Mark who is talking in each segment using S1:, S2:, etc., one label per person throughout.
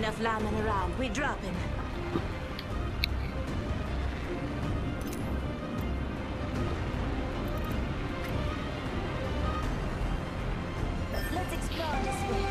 S1: enough linemen around. We're dropping. Let's explore this way.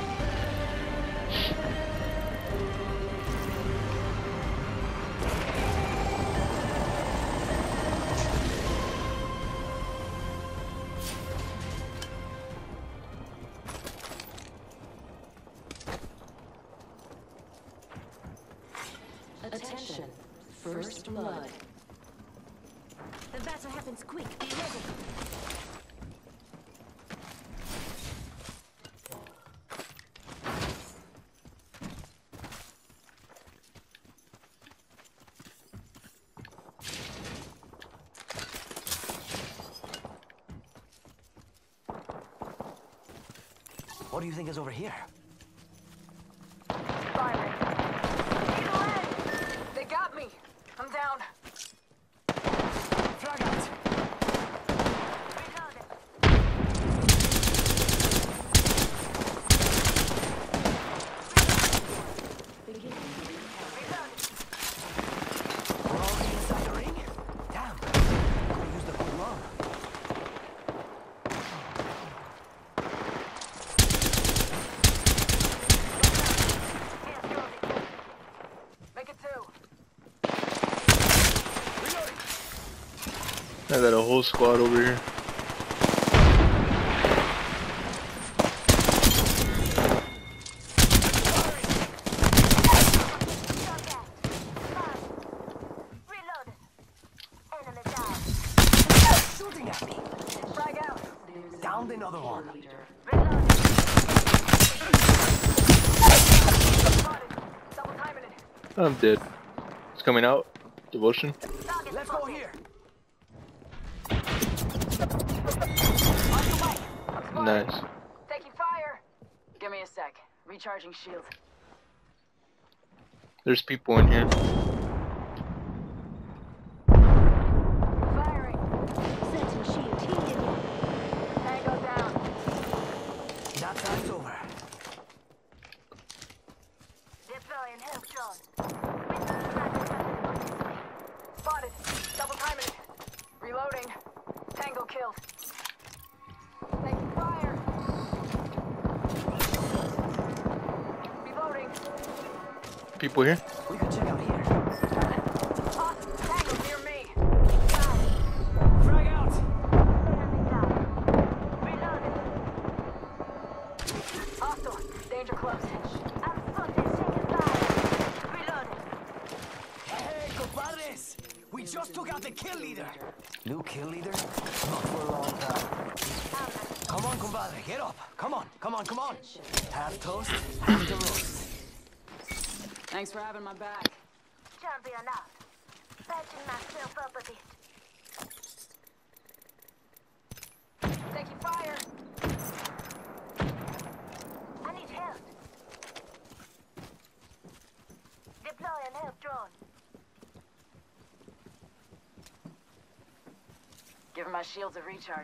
S2: Attention, first blood.
S1: The battle happens quick. Be ready.
S3: What do you think is over here?
S4: Firing. They got me. I'm down.
S3: Frag out! We're already inside the ring? Damn. Could use the whole run.
S4: Make it two.
S5: I got a whole squad over here.
S3: Shooting at me.
S4: Frag out.
S3: Downed another one.
S4: Double timing it.
S5: I'm dead. It's coming out. Devotion.
S3: Let's go here.
S5: Nice.
S4: Taking fire. Give me a sec. Recharging shield.
S5: There's people in here.
S4: Firing.
S1: Setting shield. Healing you.
S4: Tango down.
S3: That time's over.
S4: Deploying help drone. Spotted. Double timing it. Reloading. Tango killed. Taking fire. Reloading.
S5: People here.
S3: We could check out here.
S4: Tango near me.
S3: Frag out!
S4: Reloading. Hostile. Danger close.
S3: Hey, compadres! We just took out the kill leader. New kill leader? Not for a long time. Come on, compadre, get up. Come on, come on, come on. Half toast, half the roast.
S4: Thanks for having my back.
S1: Champion out. Patching myself up a bit.
S4: Taking fire.
S1: I need help. Deploying help drone.
S4: Giving my shields a recharge.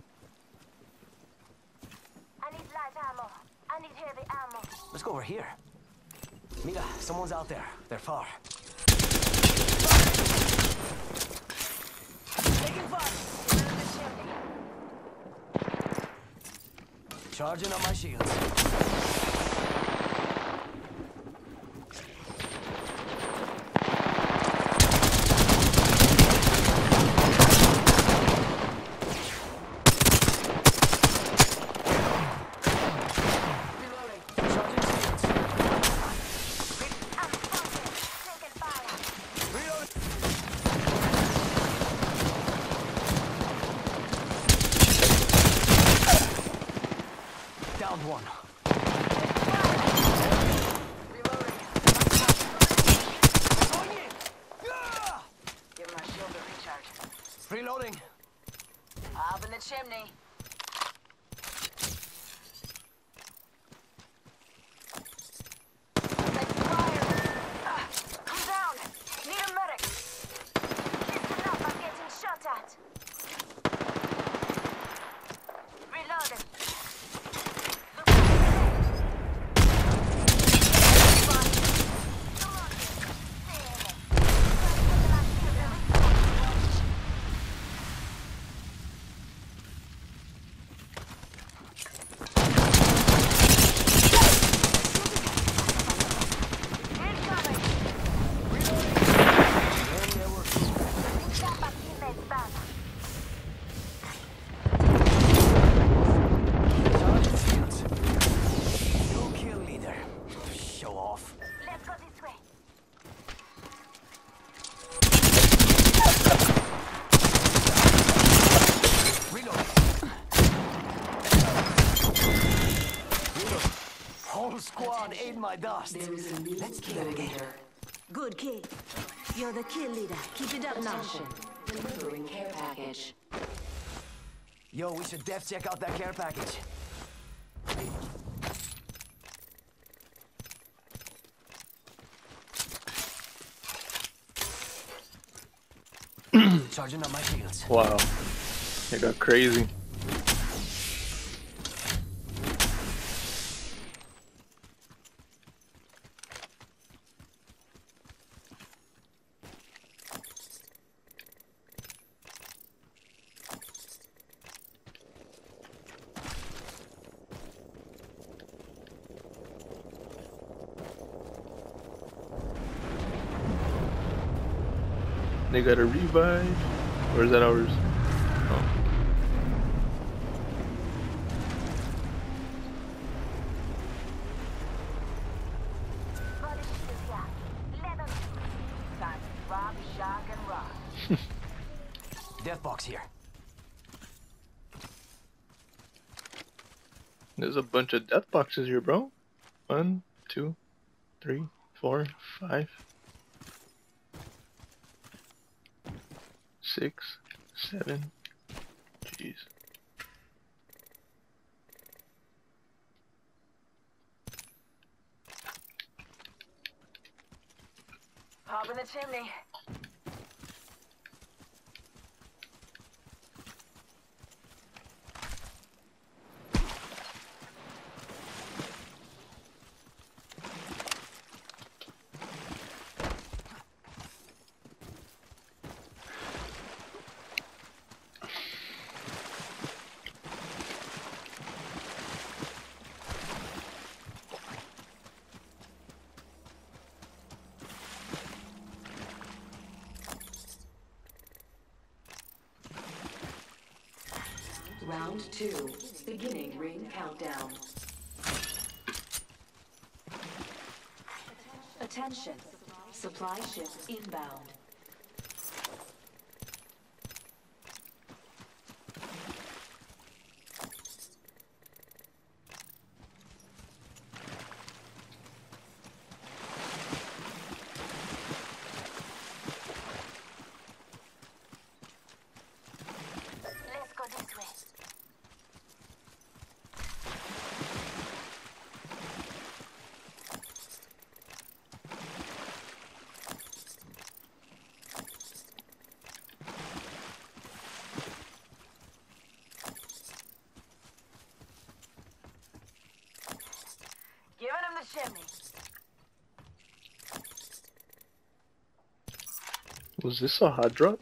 S1: I need light ammo. I need heavy ammo.
S3: Let's go over here. Mira, someone's out there. They're far. Taking fire! Charging on my shields. Downed one.
S4: Reloading.
S3: Going in! Yeah!
S4: Giving my shield a recharge.
S3: Reloading.
S4: Up in the chimney. Taking fire. Come down. Need a medic.
S1: Listen up, I'm getting shot at. Reloading.
S3: my dust.
S2: There is a new
S3: Let's do
S2: kill
S3: that again.
S2: leader.
S1: Good kid. You're the kill leader. Keep it up now.
S2: Attention. Delivering care package.
S3: Yo, we should def check out that care package. Charging up my shields.
S5: Wow. It got crazy. They got a revive? Or is that ours? Oh.
S1: Body shield here. Let 'em shoot. Time to rob, shock, and rob.
S3: Death box here.
S5: There's a bunch of death boxes here, bro. 1, 2, 3, 4, 5, 6, 7. Jeez.
S4: Hop in the chimney.
S2: Round 2. Beginning ring countdown. Attention. Supply ship inbound.
S1: Let's go this way.
S4: Giving him the chimney.
S5: Was this a hot drop?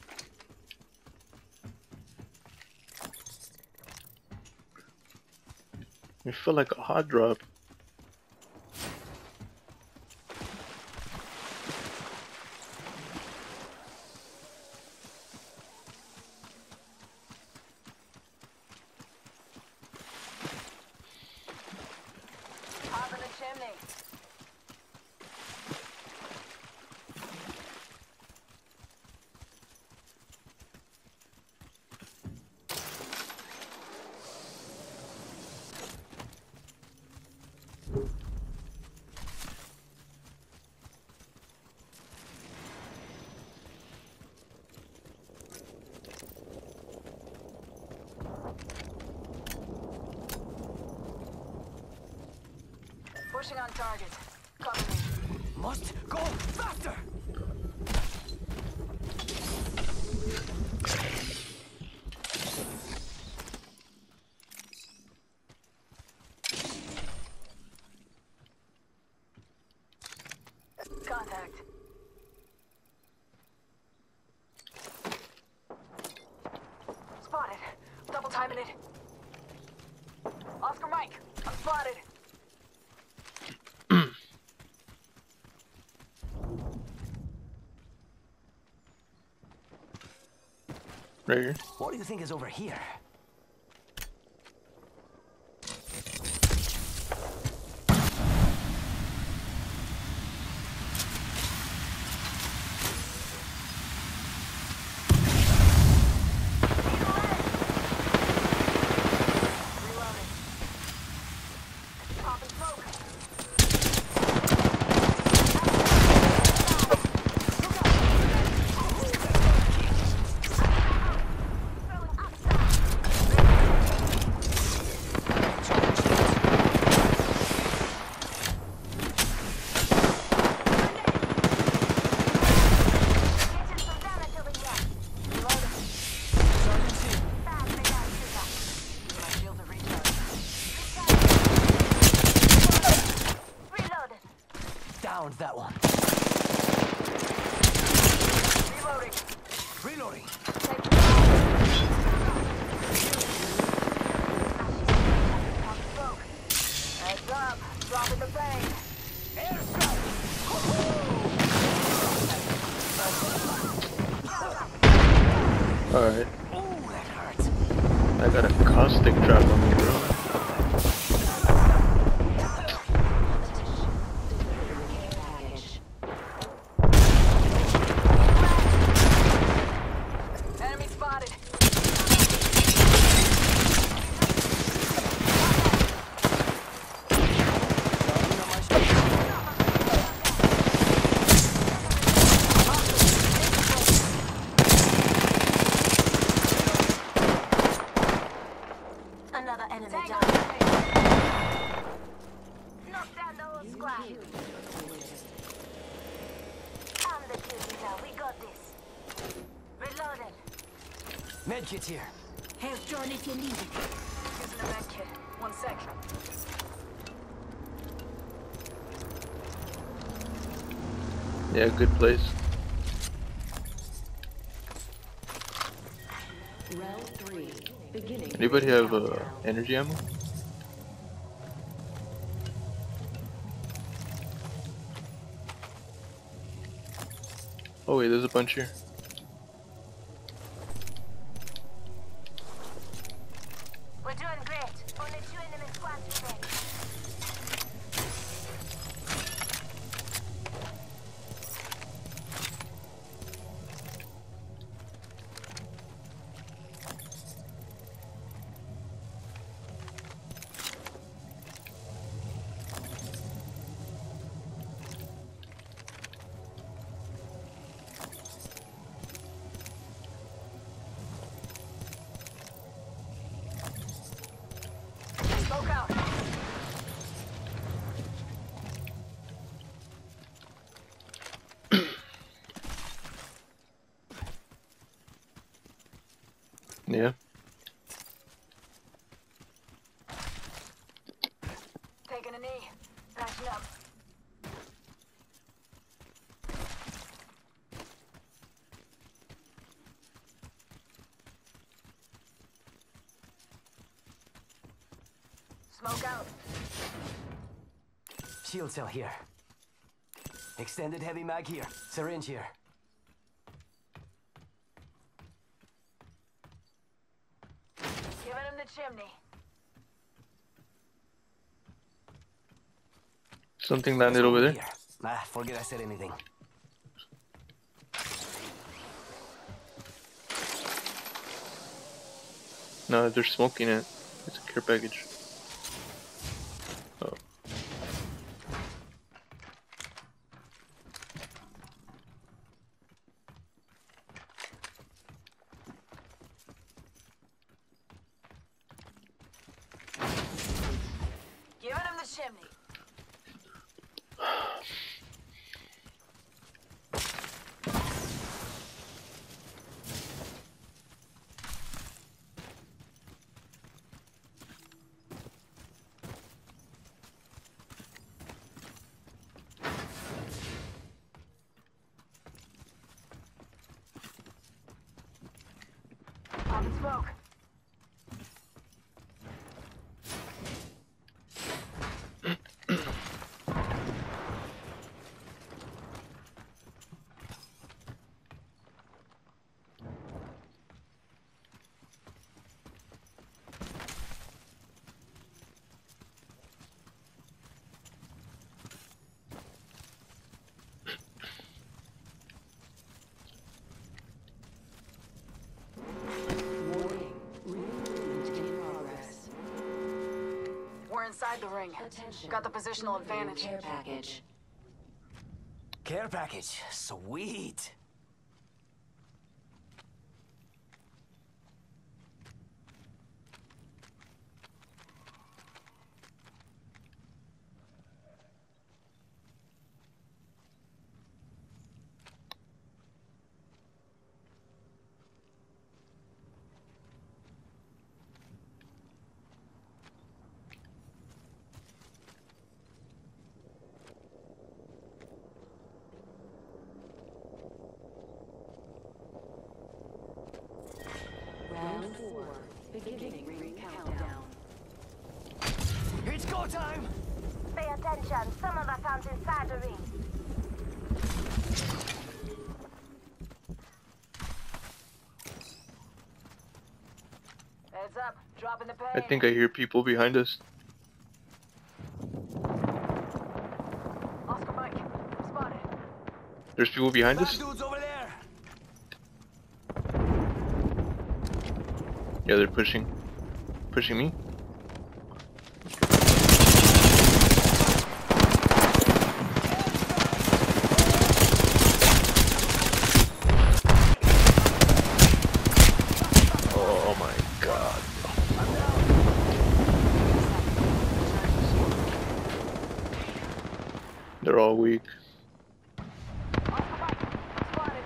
S5: It felt like a hot drop.
S4: Hop in the chimney. Pushing on target. Cover me.
S3: Must go faster!
S4: Contact. Spotted. Double timing it. Oscar Mike, I'm spotted.
S5: Right here.
S3: What do you think is over here?
S4: Reloading. Popping smoke.
S5: I got a caustic trap on me, bro.
S4: Enemy spotted.
S1: Another enemy down. Knock down the whole squad. I'm the kill leader. We got this. Reloading.
S3: Medkit's here.
S1: Health drone if you need it.
S4: Using a med kit. 1 sec.
S5: Yeah, good place.
S2: Round 3. Beginning.
S5: Anybody
S2: ring
S5: have
S2: countdown.
S5: energy ammo? Oh wait, there's a bunch here.
S1: We're doing great. Only 2 enemy squads remain.
S4: Smoke out.
S5: Yeah.
S4: Taking a knee. Flashing up. Smoke out.
S3: Shield cell here. Extended heavy mag here. Syringe here.
S4: Giving him the chimney.
S5: Something landed over there.
S3: Here. Ah, forget I said anything.
S5: No, they're smoking it. It's a care package. Oh.
S4: Giving him the chimney. Pop and smoke.
S2: Warning. Ring in progress.
S4: We're inside the ring.
S2: Attention.
S4: Got the positional
S2: Delivering
S4: advantage.
S2: Care package.
S3: Care package. Sweet.
S2: Round 4. Beginning ring countdown.
S3: It's go time!
S1: Pay attention. Some of us aren't inside the ring. Heads up, dropping the pain.
S5: I think I hear people behind us.
S1: Oscar Mike, spotted.
S5: There's people behind
S3: Bad
S5: us?
S3: dudes over there.
S5: Yeah, they're pushing. Pushing me? Oh my god. They're all weak.
S1: Oscar Mike, spotted.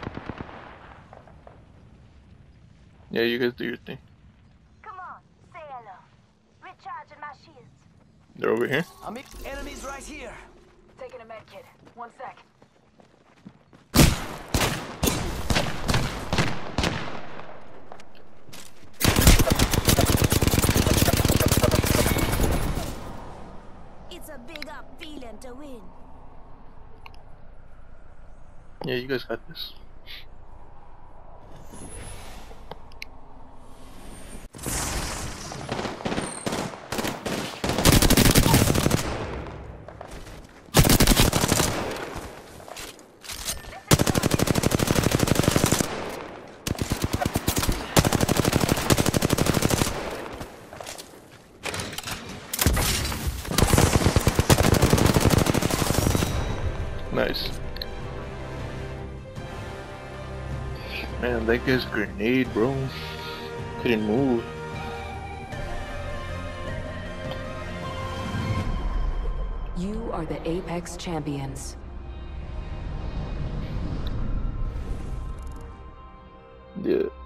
S5: Yeah, you guys do your thing.
S1: Come on, say hello. Recharging my shields.
S5: They're over here.
S3: Enemies right here.
S1: Taking a med kit. 1 sec.
S4: It's a big up feeling to win.
S5: Yeah, you guys got this. Nice. Man, that guy's grenade, bro. Couldn't move.
S2: You are the Apex Champions.
S5: Yeah.